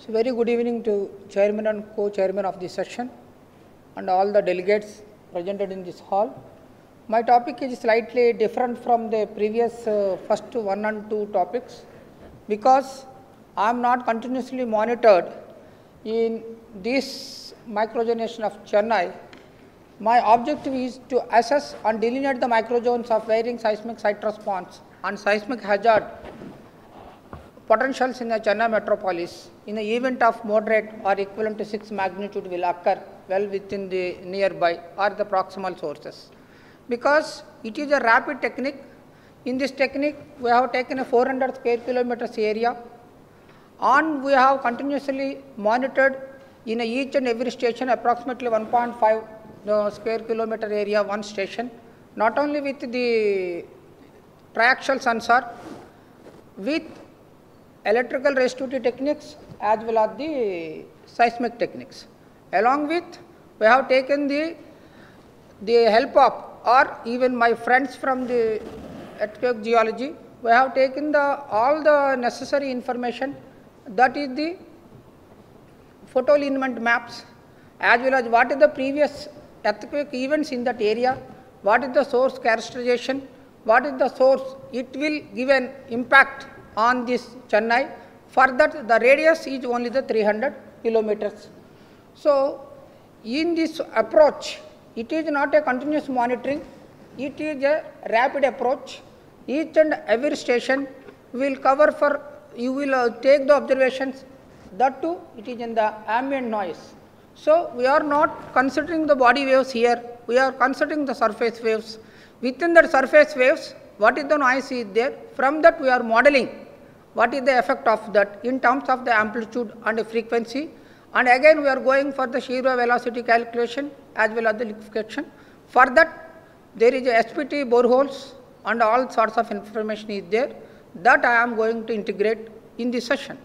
So, very good evening to chairman and co-chairman of this session and all the delegates presented in this hall. My topic is slightly different from the previous first 1 and 2 topics because I am not continuously monitored in this microzonation of Chennai. My objective is to assess and delineate the microzones of varying seismic site response and seismic hazard potentials in the Chennai Metropolis in the event of moderate or equivalent to 6 magnitude will occur well within the nearby or the proximal sources. Because it is a rapid technique. In this technique, we have taken a 400 square kilometers area and we have continuously monitored in each and every station approximately 1.5 square kilometer area one station, not only with the triaxial sensor, with electrical resistivity techniques as well as the seismic techniques. Along with, we have taken the help of, or even my friends from the earthquake geology, we have taken all the necessary information, that is the photolineament maps, as well as what is the previous earthquake events in that area, what is the source characterization, what is the source, it will give an impact on this Chennai. For that, the radius is only the 300 kilometers. So, in this approach, it is not a continuous monitoring, it is a rapid approach. Each and every station will cover for, you will take the observations, that too it is in the ambient noise. So, we are not considering the body waves here, we are considering the surface waves. Within the surface waves, what is the noise is there, from that we are modeling what is the effect of that in terms of the amplitude and the frequency, and again we are going for the shear wave velocity calculation as well as the liquefaction. For that, there is a SPT boreholes and all sorts of information is there that I am going to integrate in this session.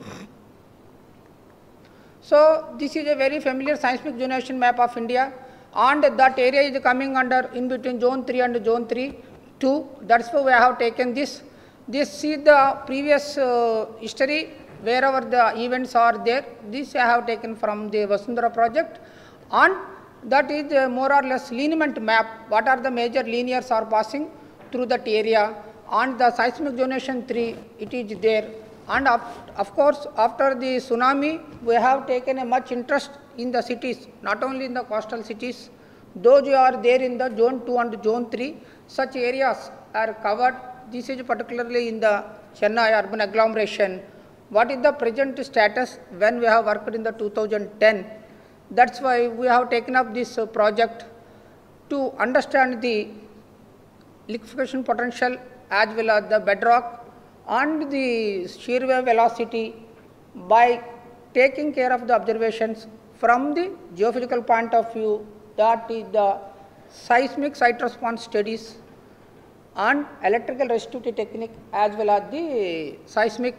So, this is a very familiar seismic zonation map of India, and that area is coming under in between zone 3 and zone 3-2. That's why we have taken this. This is the previous history, wherever the events are there. This I have taken from the Vasundhara project, and that is more or less lineament map. What are the major linears are passing through that area, and the seismic zonation 3, it is there. And of course, after the tsunami, we have taken a much interest in the cities, not only in the coastal cities. Those who are there in the zone 2 and zone 3, such areas are covered. This is particularly in the Chennai urban agglomeration. What is the present status when we have worked in the 2010? That's why we have taken up this project to understand the liquefaction potential as well as the bedrock and the shear wave velocity by taking care of the observations from the geophysical point of view, that is the seismic site response studies and electrical resistivity technique as well as the seismic,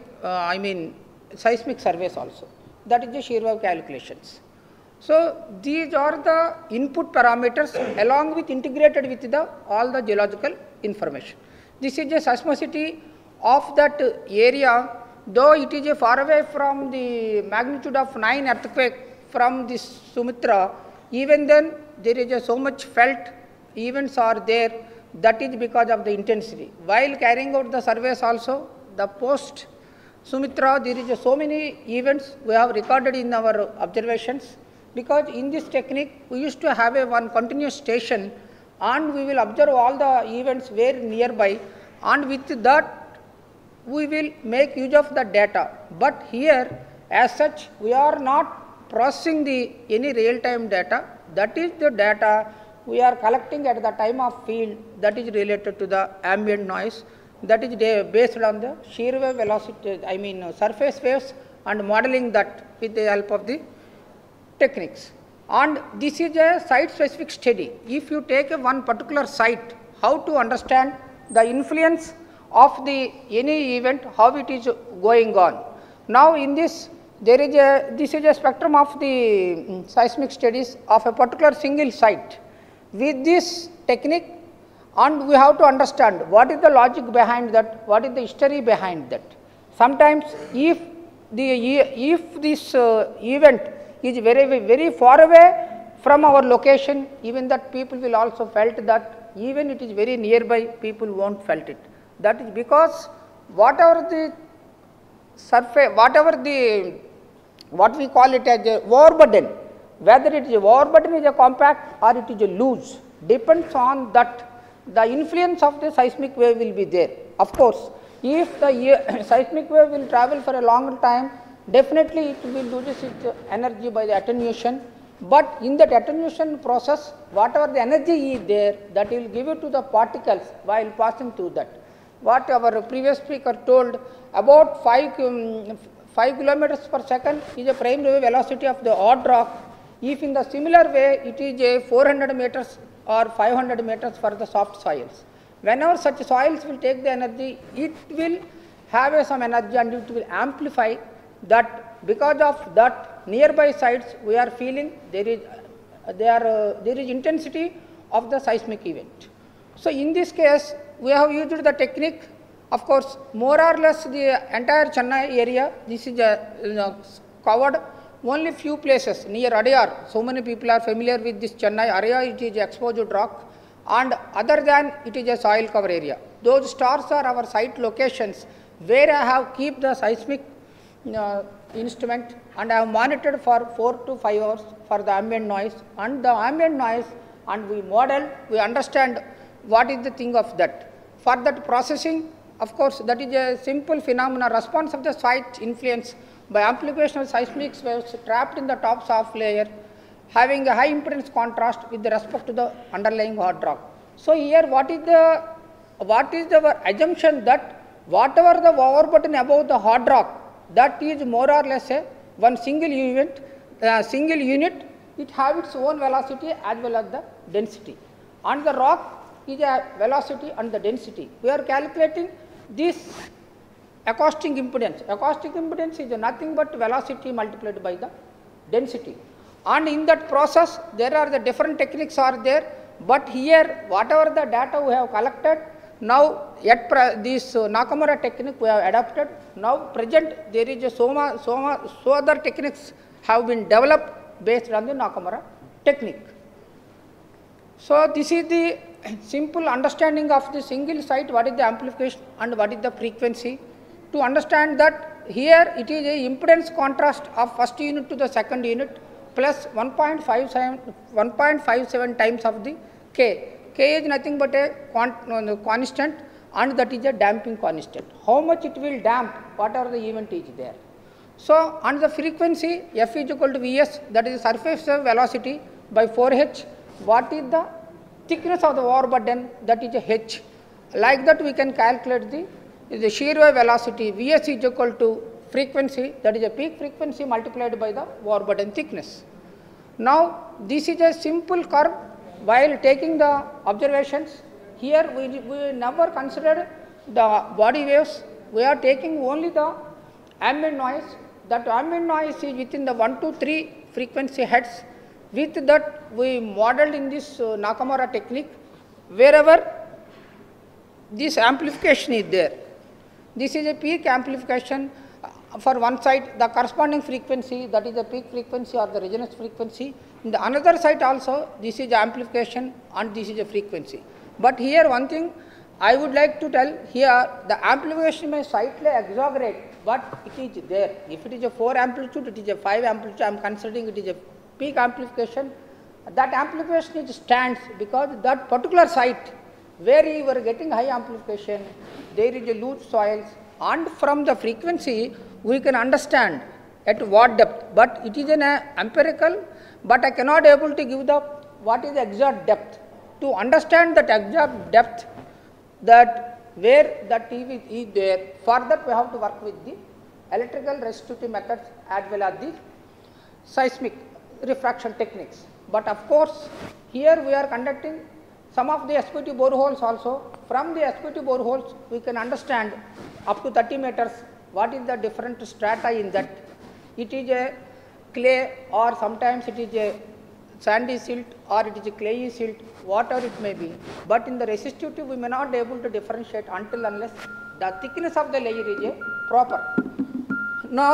seismic surveys also. That is the shear wave calculations. So, these are the input parameters along with integrated with all the geological information. This is the seismicity of that area, though it is far away from the magnitude of 9 earthquake from this Sumatra, even then there is so much felt events are there. That is because of the intensity. While carrying out the surveys also, the post Sumatra, there is so many events we have recorded in our observations, because in this technique we used to have one continuous station and we will observe all the events very nearby, and with that we will make use of the data. But here as such we are not processing any real time data, that is the data we are collecting at the time of field, that is related to the ambient noise, that is based on the shear wave velocity, surface waves, and modeling that with the help of the techniques. And this is a site specific study. If you take one particular site, how to understand the influence of any event, how it is going on. Now in this, this is a spectrum of the seismic studies of a particular single site. With this technique, and we have to understand what is the logic behind that, what is the history behind that. Sometimes if if this event is very far away from our location, even that people will also felt that, even it is very nearby, people won't felt it. That is because whatever the surface, what we call it as a overburden, whether it is a overburden is a compact or it is a loose, depends on that the influence of the seismic wave will be there. Of course, if the seismic wave will travel for a longer time, definitely it will lose its energy by the attenuation, but in that attenuation process, whatever the energy is there, that will give it to the particles while passing through that. What our previous speaker told, about 5 kilometers per second is a primary velocity of the hard rock. If in the similar way it is a 400 meters or 500 meters for the soft soils. Whenever such soils will take the energy, it will have some energy and it will amplify that. Because of that, nearby sites we are feeling there is intensity of the seismic event. So in this case, we have used the technique. Of course, more or less the entire Chennai area, this is covered. Only few places near Adayar, so many people are familiar with this Chennai area, it is exposed rock, and other than it is a soil cover area. Those stars are our site locations where I have keep the seismic instrument and I have monitored for 4 to 5 hours for the ambient noise, and the ambient noise, and we model, we understand what is the thing of that. For that processing, of course, that is a simple phenomena, response of the site influence by amplification of seismic waves trapped in the top soft layer, having a high impedance contrast with respect to the underlying hard rock. So here what is the assumption that whatever the overburden above the hard rock, that is more or less a one single unit, it have its own velocity as well as the density. And the rock is a velocity and the density. We are calculating this acoustic impedance. Acoustic impedance is nothing but velocity multiplied by the density. And in that process, there are the different techniques are there, but here whatever the data we have collected, now yet this Nakamura technique we have adapted. Now present there is a so other techniques have been developed based on the Nakamura technique. So this is the simple understanding of the single site, what is the amplification and what is the frequency. To understand that here it is a impedance contrast of first unit to the second unit plus 1.57 times of the K. K is nothing but a constant, and that is a damping constant. How much it will damp, whatever the event is there. So, and the frequency F is equal to Vs, that is the surface velocity by 4h. What is the thickness of the overburden, that is a h. Like that we can calculate the shear wave velocity. Vs is equal to frequency, that is a peak frequency multiplied by the overburden thickness. Now this is a simple curve. While taking the observations, here we never considered the body waves, we are taking only the ambient noise. That ambient noise is within the 1 to 3 frequency hertz. With that we modeled in this Nakamura technique, wherever this amplification is there. This is a peak amplification for one side, the corresponding frequency, that is the peak frequency or the resonance frequency. In the another side also, this is amplification and this is a frequency. But here one thing I would like to tell, here the amplification may slightly exaggerate, but it is there. If it is a 4 amplitude, it is a 5 amplitude, I am considering it is a peak amplification. That amplification stands because that particular site where you are getting high amplification, there is a loose soils, and from the frequency we can understand at what depth, but it is an empirical, but I cannot able to give the what is the exact depth. To understand that exact depth, that where the TV is there, for that we have to work with the electrical resistivity methods as well as the seismic refraction techniques. But of course, here we are conducting some of the SPT boreholes also. From the SPT boreholes, we can understand up to 30 meters what is the different strata in that. It is a clay, or sometimes it is a sandy silt, or it is a clayey silt, whatever it may be. But in the resistivity, we may not be able to differentiate until unless the thickness of the layer is proper. Now,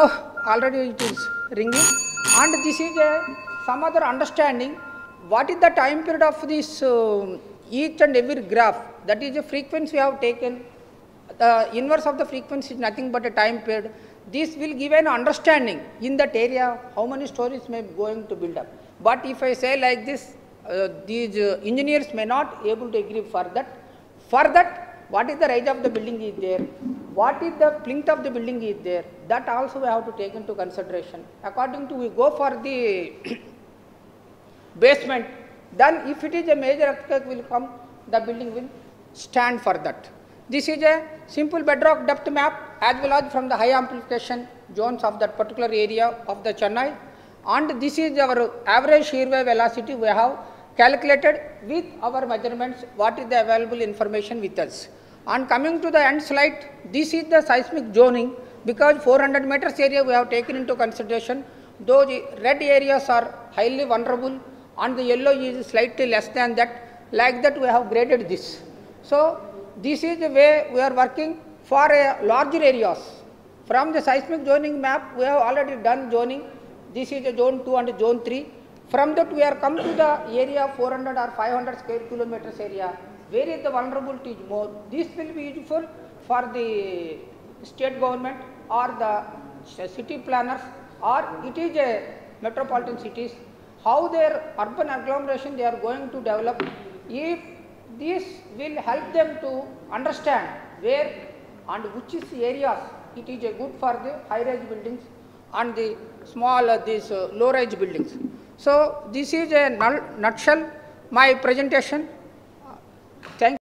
already it is ringing, and this is some other understanding. What is the time period of this each and every graph? That is the frequency we have taken. The inverse of the frequency is nothing but a time period. This will give an understanding in that area how many stories may be going to build up. But if I say like this, these engineers may not able to agree for that. For that, what is the rise of the building is there? What is the plinth of the building is there? That also we have to take into consideration. According to we go for the basement, then if it is a major earthquake will come, the building will stand for that. This is a simple bedrock depth map as well as from the high amplification zones of that particular area of the Chennai, and this is our average shear wave velocity we have calculated with our measurements, what is the available information with us. And coming to the end slide, this is the seismic zoning, because 400 meters area we have taken into consideration. Those red areas are highly vulnerable and the yellow is slightly less than that. Like that we have graded this. So this is the way we are working for a larger areas. From the seismic zoning map, we have already done zoning. This is a zone 2 and zone 3. From that we are come to the area 400 or 500 square kilometers area, where is the vulnerability is more. This will be useful for the state government or the city planners, or it is a metropolitan cities, how their urban agglomeration they are going to develop. If this will help them to understand where and which is the areas it is a good for the high-rise buildings and the small low-rise buildings. So this is a nutshell my presentation. Thank you.